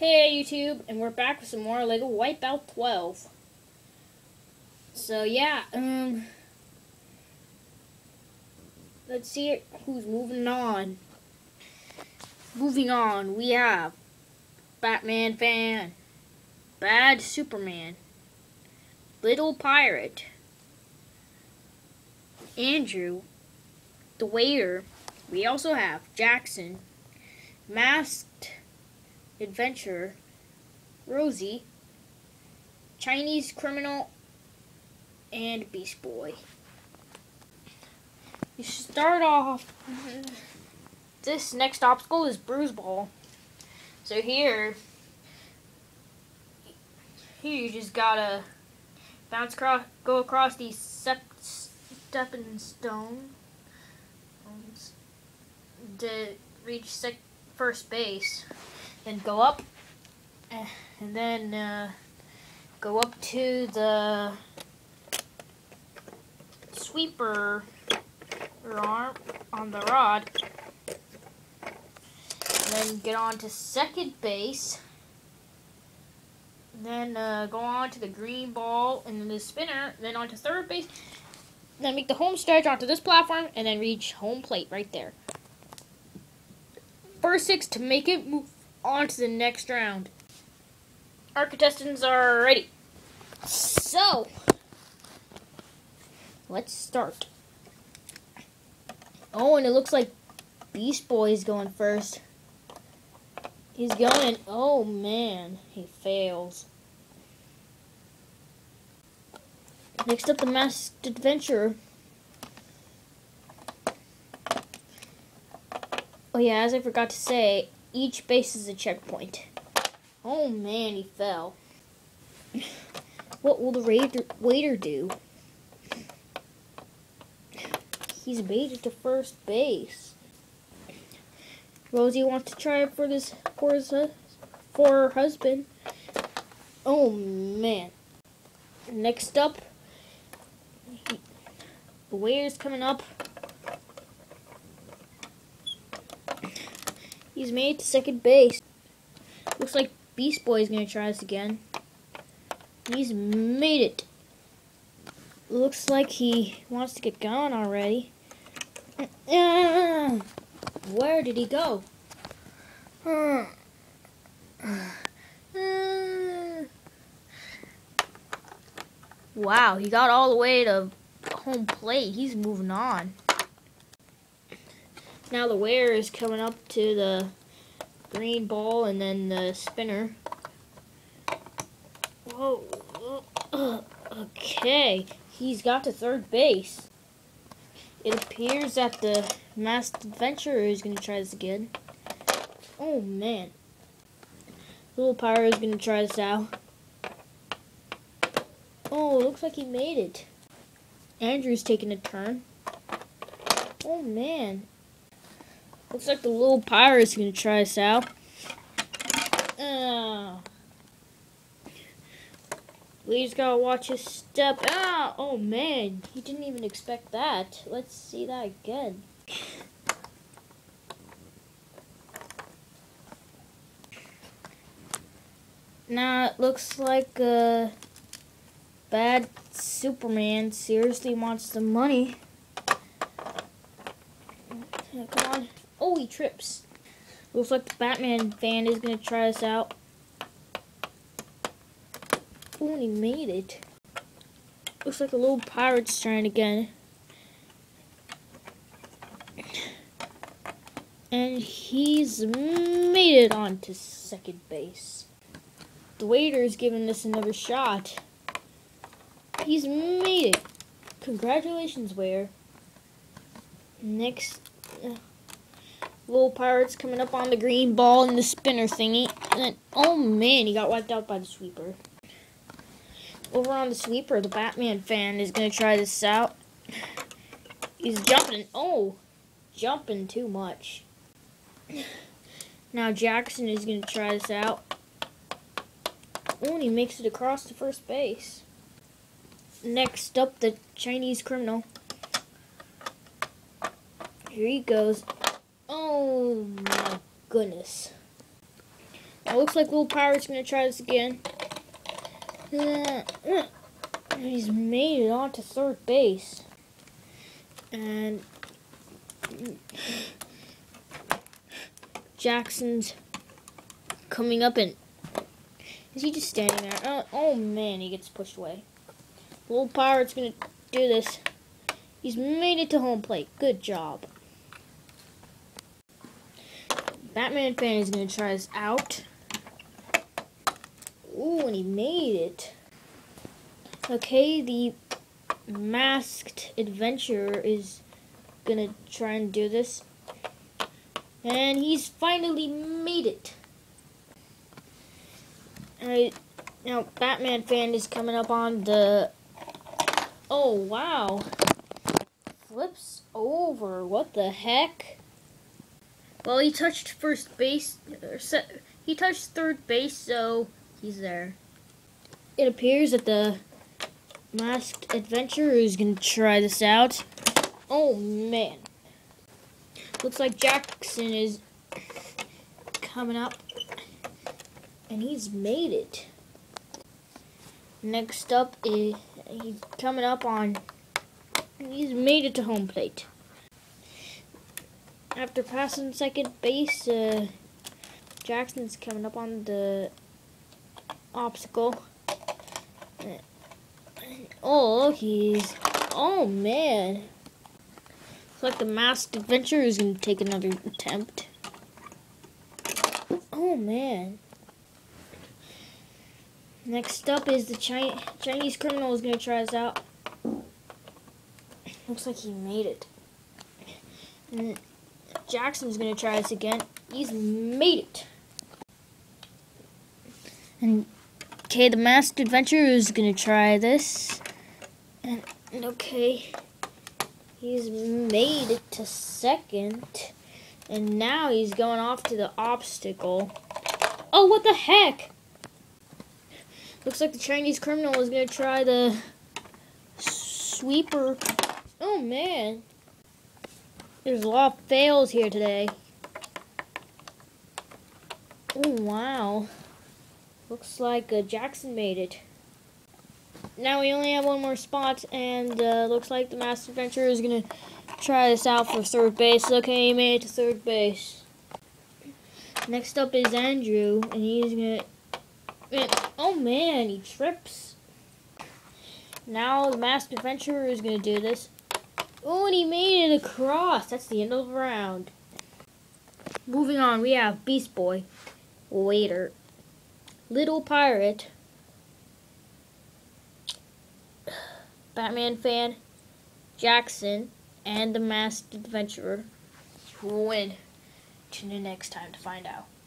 Hey YouTube, and we're back with some more Lego Wipeout 12. So yeah, let's see who's moving on. Moving on, we have Batman fan, Bad Superman, Little Pirate, Andrew, the Waiter. We also have Jackson, Masked Adventurer, Rosie, Chinese Criminal, and Beast Boy. You start off. This next obstacle is BruiseBall. So here you just gotta go across these stepping stones to reach first base. Then go up, and then go up to the sweeper arm on the rod, and then get on to second base. Then go on to the green ball and then the spinner, then on to third base. Then make the home stretch onto this platform, and then reach home plate right there. First 6 to make it move on to the next round. Our contestants are ready. So, let's start. Oh, and it looks like Beast Boy is going first. He's going, oh man, he fails. Next up, the Masked Adventurer. Oh yeah, as I forgot to say, each base is a checkpoint. Oh man, he fell. What will the waiter do? He's made it to first base. Rosie wants to try it for her husband. Oh man. Next up, the waiter's coming up. He's made it to second base. Looks like Beast Boy is going to try this again. He's made it. Looks like he wants to get going already. Where did he go? Wow, he got all the way to home plate. He's moving on. Now the wearer is coming up to the green ball and then the spinner. Whoa. Okay, he's got to third base. It appears that the Masked Adventurer is going to try this again. Oh man. Little Pirate is going to try this out. Oh, looks like he made it. Andrew's taking a turn. Oh man. Looks like the Little Pirate's going to try this out. We just gotta watch his step. Oh man, he didn't even expect that. Let's see that again. Now it looks like Bad Superman seriously wants the money. Come on. Oh, he trips. Looks like the Batman fan is gonna try this out. Oh, and he made it. Looks like a Little Pirate's trying again. And he's made it on to second base. The waiter's giving this another shot. He's made it. Congratulations, waiter. Next, Little Pirate's coming up on the green ball and the spinner thingy. And then, oh man, he got wiped out by the sweeper. Over on the sweeper, the Batman fan is going to try this out. He's jumping. Oh, jumping too much. Now Jackson is going to try this out. Oh, and he makes it across to first base. Next up, the Chinese Criminal. Here he goes. Oh my goodness. It looks like Little Pirate's gonna try this again. He's made it onto third base. And Jackson's coming up, and is he just standing there? Oh man, he gets pushed away. Little Pirate's gonna do this. He's made it to home plate. Good job. Batman fan is gonna try this out. Ooh, and he made it. Okay, the masked adventurer is gonna try and do this. And he's finally made it. Alright, now Batman fan is coming up on the... Oh, wow. Flips over. What the heck? Well, he touched first base. He touched third base, so he's there. It appears that the masked adventurer is going to try this out. Oh, man. Looks like Jackson is coming up. And he's made it. Next up is he's coming up on... He's made it to home plate. After passing second base, Jackson's coming up on the obstacle. Oh, oh man. Looks like the masked adventurer is going to take another attempt. Oh man. Next up is the Chinese criminal is going to try this out. Looks like he made it. And Jackson's going to try this again. He's made it. And okay, the masked adventurer is going to try this. And okay, he's made it to second. And now he's going off to the obstacle. Oh, what the heck? Looks like the Chinese criminal is going to try the sweeper. Oh, man. There's a lot of fails here today. Oh, wow. Looks like Jackson made it. Now we only have one more spot, and looks like the masked adventurer is going to try this out for third base. Okay, he made it to third base. Next up is Andrew, and he's going to... Oh, man, he trips. Now the masked adventurer is going to do this. Oh, and he made it across. That's the end of the round. Moving on, we have Beast Boy, Waiter, Little Pirate, Batman fan, Jackson, and the masked adventurer, who will win. Tune in next time to find out.